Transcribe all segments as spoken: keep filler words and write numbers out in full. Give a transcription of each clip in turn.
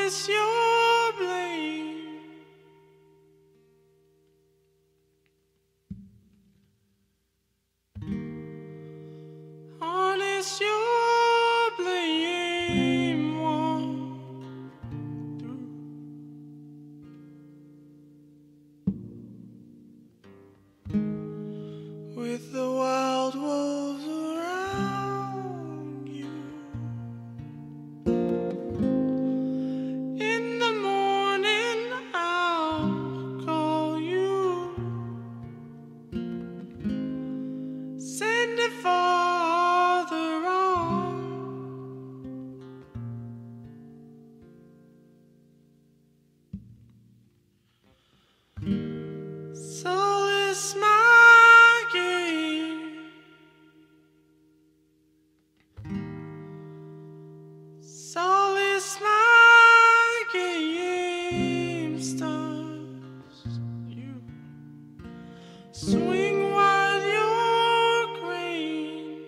it's your blame. Honest, your blame won't do. With the wild wolves around you, in the morning I'll call you, send it farther on. So it's my game, so it's my game starts you. Swing wide your grain,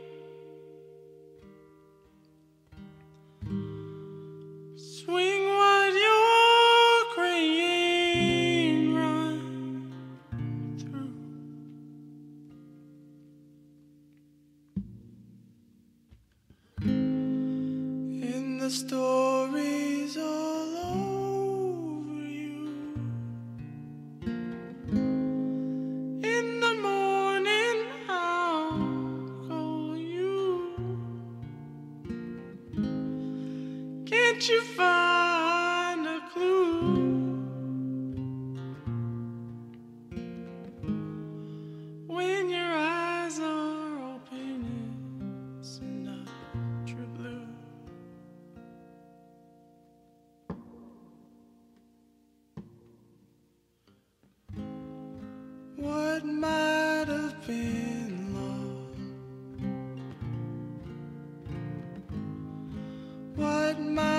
swing wide your grain, run through. In the stories all over you, in the morning I'll call you. Can't you find a clue? When your eyes are open, it's not true blue. What might have been love? What might